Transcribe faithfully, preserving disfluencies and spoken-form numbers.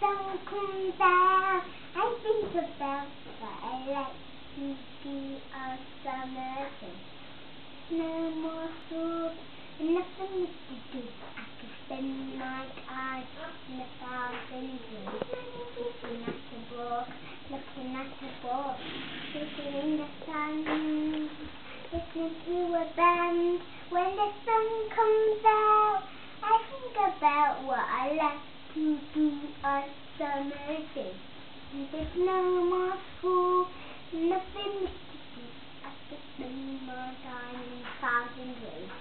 sun comes out, I think about what I like to be on summer day. No more school, nothing to do. I can spend my time in a thousand ways. Looking at the book, looking at the book, sitting in the sun, listening to a band. When the sun comes out, I think about what I like to do on summer days. There's no more school, nothing to do. I can spend my time in a thousand ways.